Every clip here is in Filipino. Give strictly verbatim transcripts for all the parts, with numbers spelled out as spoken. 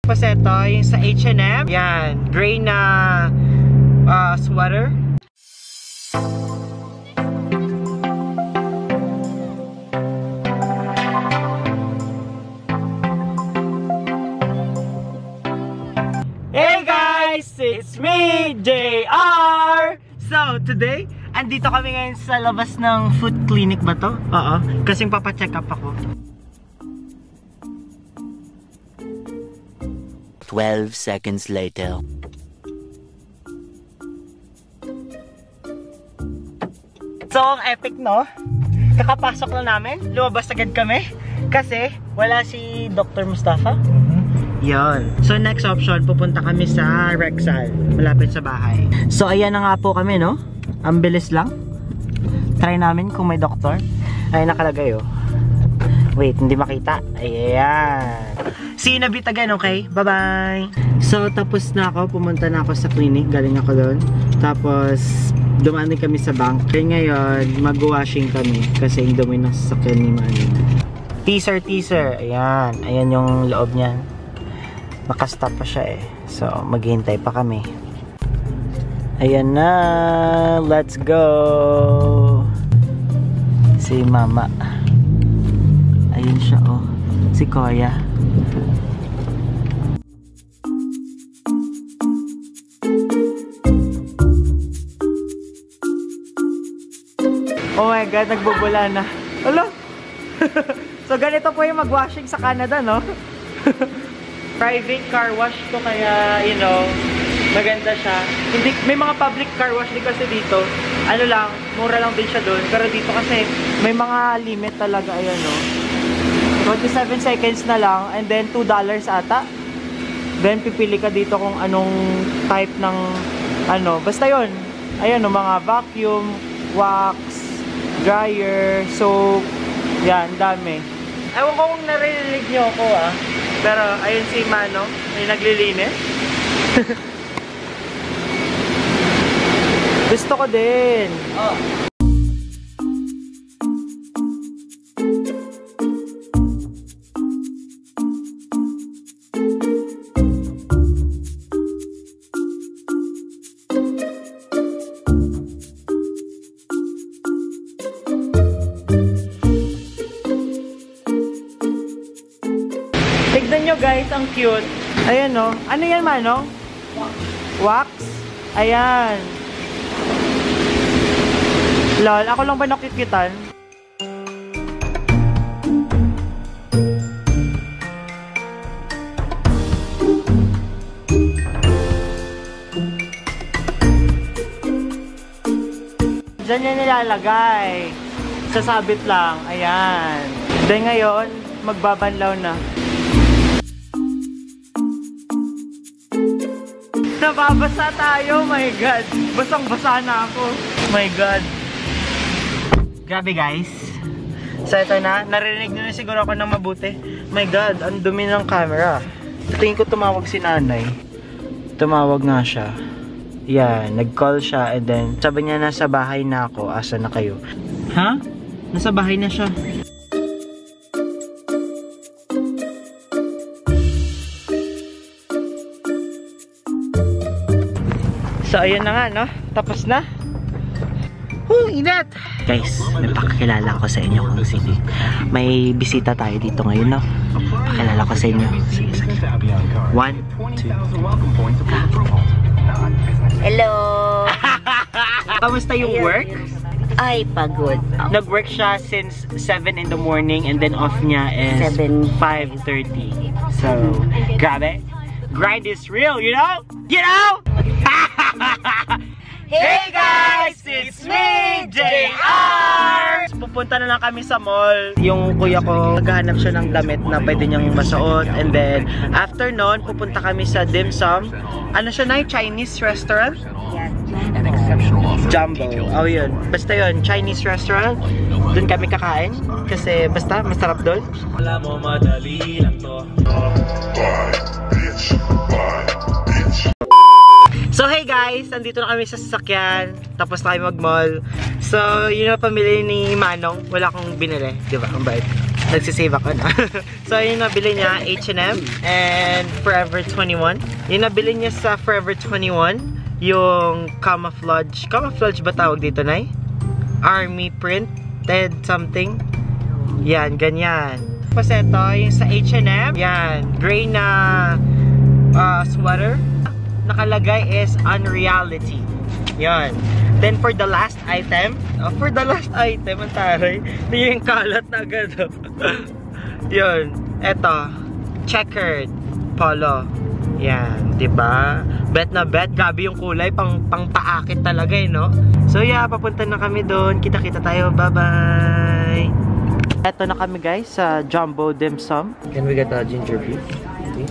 Tapos ito, yung sa H and M. Yan, gray na uh, sweater. Hey guys! It's me, J R! So, today, andito kami ngayon sa labas ng foot clinic ba to? Oo, kasing papacheck up ako. twelve seconds later. So, ang epic, no? Kakapasok lang namin, lumabas agad kami kasi wala si Doctor Mustafa. Mm-hmm. Yon. So, next option, pupunta kami sa Rexall, malapit sa bahay. So, ayan na nga po kami, no? Ang bilis lang. Try namin kung may doktor. Ay, nakalagay, oh. Wait, hindi makita. Ayan. See you in a bit again, okay? Bye-bye! So, tapos na ako. Pumunta na ako sa clinic. Galing ako doon. Tapos, dumaan din kami sa bank. Kaya ngayon, mag-washing kami. Kasi yung dumi ng sasakyan ni Manny. Teaser, teaser. Ayan. Ayan yung loob niyan. Nakastop pa siya eh. So, maghihintay pa kami. Ayan na. Let's go! Si Mama. Ayun siya, oh. Si Koya. Oh my God, nagbubula na. Hello? So, ganito po yung mag-washing sa Canada, no? Private car wash to, kaya, you know, maganda siya. Hindi, may mga public car wash din kasi dito. Ano lang, mura lang din siya doon. Pero dito kasi, may mga limit talaga, ayan, no? twenty-seven seconds na lang, and then two dollars ata. Then pipili ka dito kung anong type ng ano, basta yon. Ayan, no, mga vacuum, wax, dryer, soap. Yan, dami. Ewan ko kung narinig nyo ako, ah. Pero ayun si Mano, may naglilinis. Gusto ko din. Oh. Tignan nyo guys, ang cute. Ayan, no. Ano yan, Manong? Wax. Wax? Ayan. Lol, ako lang ba nakikitan? Diyan yan nilalagay. Sasabit lang. Ayan. Then ngayon, magbabanlaw na. Nababasa tayo, my God. Basang-basa na ako. My God. Grabe guys. So ito na, narinig nyo na siguro ako ng mabuti. My God, ang dumi ng camera. Tingin ko tumawag si nanay. Tumawag nga siya. Yan, nag-call siya and then sabi niya nasa bahay na ako. Asa na kayo? Ha? Nasa bahay na siya. So, ayun na nga, no? Tapos na. Woo, inat! Guys, may pakakilala ko sa inyo kung sino. May bisita tayo dito ngayon, no? Pakilala ko sa inyo. Sige, sige. One, two. Hello! Kamusta yung work? Ay, pagod. Nag-work siya since seven in the morning and then off niya is five thirty. So, grabe. Grind is real, you know? You know? Hey guys! It's me, J R! Pupunta na lang kami sa mall. Yung kuya ko, naghahanap siya ng damit na pwede niyang masuot. And then, after nun, pupunta kami sa Dim Sum. Ano siya na? Chinese restaurant? Yes. Jumbo. Oh, yun. Basta yun, Chinese restaurant. Doon kami kakain. Kasi basta, masarap doon. Wala mo, madali lang to. So hey guys, nandito na kami sa sasakyan. Tapos na kami mag-mall. So yun na pamili ni Manong. Wala akong binili, di ba? Ang bait. Nagsisave ako na. So, yung nabili niya, H and M and Forever twenty-one. Yung nabili niya sa Forever twenty-one, yung camouflage. Camouflage ba tawag dito, Nay? Army printed something. Yan, ganyan. Tapos ito, yung sa H and M. Yan, gray na uh, sweater. Nakalagay is Unreality. Yan. Then for the last item, uh, for the last item, ang taray, yung kalat na agad. Yun. Eto, checkered polo. Yan, diba? Bet na bet, gabi yung kulay, pang, pang paakit talaga eh, no? So yeah, papunta na kami doon. Kita-kita tayo, bye-bye! Eto na kami guys, sa Jumbo Dim Sum. Can we get a ginger beef, please?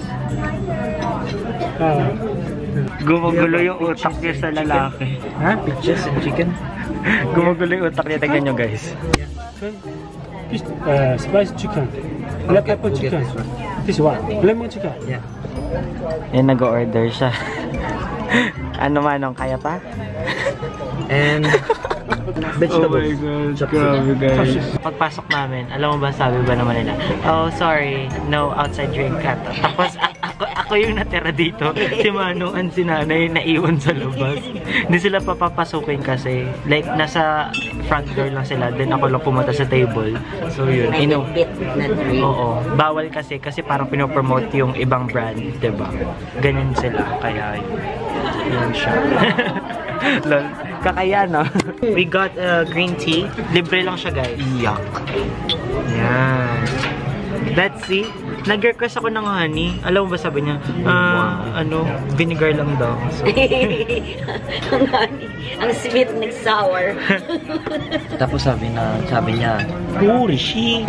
Uh, Gumugulo yung utak niya sa lalaki. Ha? Peaches and chicken? Gumugulo yung utak niya, tignan nyo guys. Uh, spicy chicken, black pepper chicken. This one, lemon chicken. Yeah. Yan, nag-order siya. Ano manong, kaya pa? And vegetables. Oh my God, grabe guys. Pagpasok namin, alam mo ba, sabi ba naman nila, oh sorry, no outside drink cut. Tapos ako, ako yung natira dito. Si Manong and si Nanay naiwan sa labas. Hindi sila papapasukin kasi, like nasa front door lang sila, then ako lang pumunta sa table. So yun, ino. Oo, bawal kasi kasi parang pinopromote yung ibang brand, diba? Ganyan sila, kaya yun. Yun siya. Lol. Kakaya, no? We got uh, green tea. Libre lang siya, guys. Yuck. Yan. Let's see. Nag-request ako ng honey. Alam mo ba sabi niya? Uh, ano, vinegar lang daw. So. Ang honey. Ang sweet, nag-sour. Tapos sabi na, sabi niya, holy shit.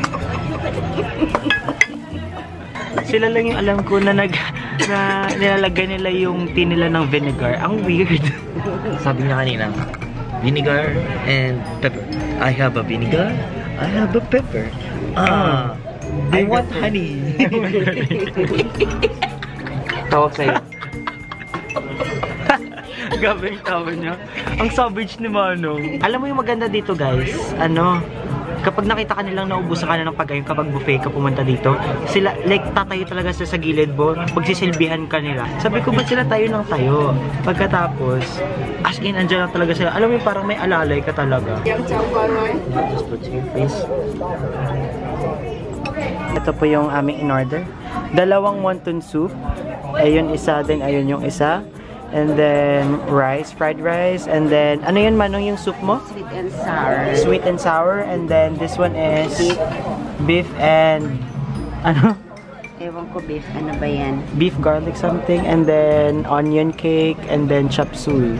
Sila lang yung alam ko na nag na nilalagay nila yung tea nila ng vinegar. Ang weird. Sabi niya kanina, vinegar and pepper. I have a vinegar, I have a pepper. Ah, I want honey. Tawag sa'yo. Gabing tawag niya. Ang savage ni Manong. Alam mo yung maganda dito guys, ano, kapag nakita ka nilang naubusan ka na ng pagkain kapag buffet ka pumunta dito, sila, like, tatayo talaga sila sa gilid mo, pagsisilbihan ka nila. Sabi ko, ba't sila tayo ng tayo? Pagkatapos, as in, andyan lang talaga sila. Alam mo yung parang may alalay ka talaga. Just put your face. Ito po yung aming in-order. Dalawang wonton soup. Ayun isa, then ayun yung isa. And then rice, fried rice, and then ano yun Manong yung soup mo? Sweet and sour. Sweet and sour, and then this one is beef, beef and ano? Ewan ko beef, ano ba yan? Beef garlic something, and then onion cake, and then chop suey.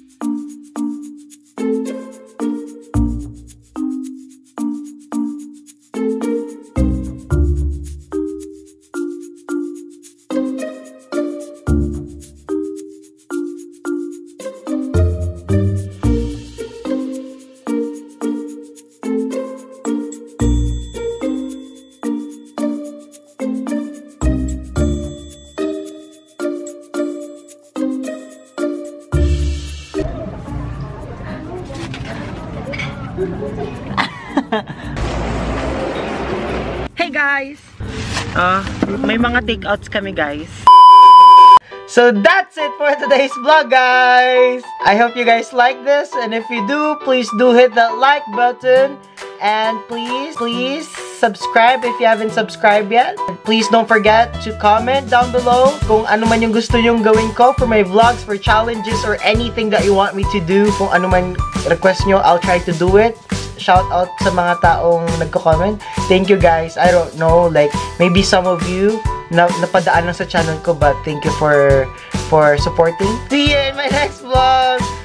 Hey guys! Uh, may mga takeouts kami guys. So that's it for today's vlog guys! I hope you guys like this, and if you do, please do hit that like button. And please, please subscribe if you haven't subscribed yet. Please don't forget to comment down below kung ano man yung gusto nyong gawin ko for my vlogs, for challenges, or anything that you want me to do. Kung ano man request nyo, I'll try to do it. Shout out sa mga taong nagko-comment. Thank you guys. I don't know, like maybe some of you na napadaan lang sa channel ko, but thank you for for supporting. See you in my next vlog.